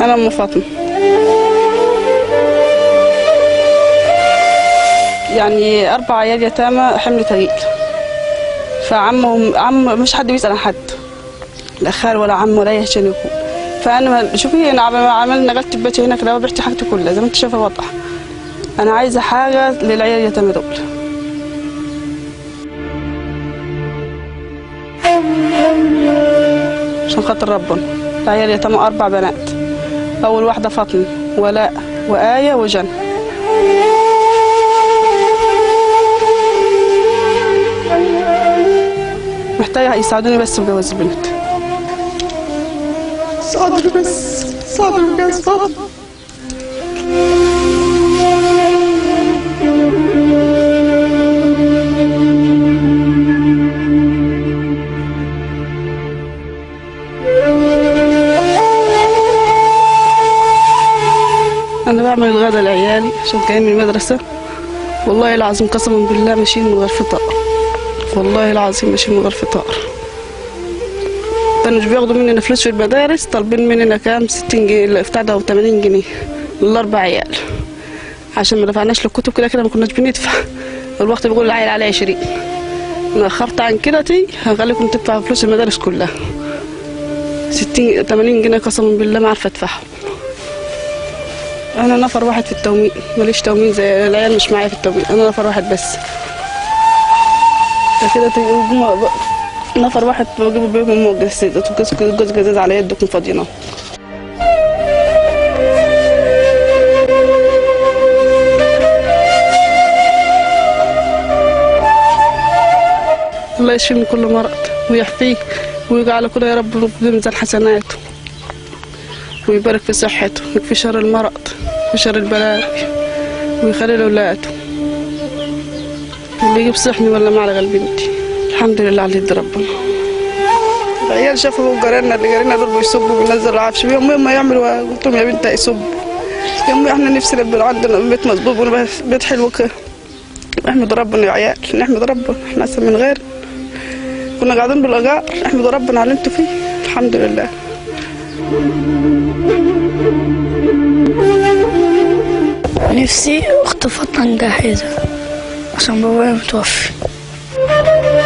أنا أم فاطمة. يعني 4 عيال يتامى حمل تقيل، فعمهم مش حد بيسأل عن حد، لا خال ولا عم ولا أي عشان يكون. فأنا شوفي أنا عملنا نقلت بيتي هنا كده وبعت حاجتي كلها زي ما أنت شايفة واضحة. أنا عايزة حاجة للعيال اليتامى دول. عشان خاطر ربنا. العيال اليتامى 4 بنات. أول واحدة فاطمة ولاء وآية وجنة. محتاجة يساعدوني بس بجواز البنت. ساعدوني بس، ساعدوني بجواز فاطمة. أنا بعمل الغدا لعيالي عشان جايين من المدرسة. والله العظيم قسما بالله ماشيين من غير فطار. والله العظيم ماشيين من غير فطار. كانوا بياخدوا مننا فلوس في المدارس، طالبين مننا كام 60 جنيه بتاع ده و80 جنيه لل4 عيال. عشان ما دفعناش للكتب كده ما كناش بندفع. الوقت بيقول العيل عليه 20. أنا أخرت عن كده هخليكم تدفعوا فلوس المدارس كلها. 60 80 جنيه قسما بالله ما عارفة أدفعهم. أنا نفر واحد في التومين، ماليش تومين زي العيال مش معايا في التومين، أنا نفر واحد بس. كده نفر واحد بجيبوا بيهم أمه جوز جزاز على يدكم فاضيين. الله يشفيه من كل مرض ويحفيه ويجعل كله يا رب بميزان حسناته ويبارك في صحته ويكفي شر المرض وشر البلاء ويخلي له اولاده اللي يجيب صحني ولا معلقه لبنتي. الحمد لله على يد ربنا. العيال شافوا جيراننا اللي جارينا دول بيصبوا بينزلوا العفش، يوم ما يعملوا قلت لهم يا بنت هيصبوا. يوم احنا نفسنا يبقى عندنا بيت مظبوط بيت حلو كده. احمد ربنا يا عيال، نحمد ربنا، احنا احسن من غير. كنا قاعدين بالاجار، احمد ربنا على اللي انتوا فيه، الحمد لله. نفسي اخت فاطمة نجهزها عشان بابايا متوفي.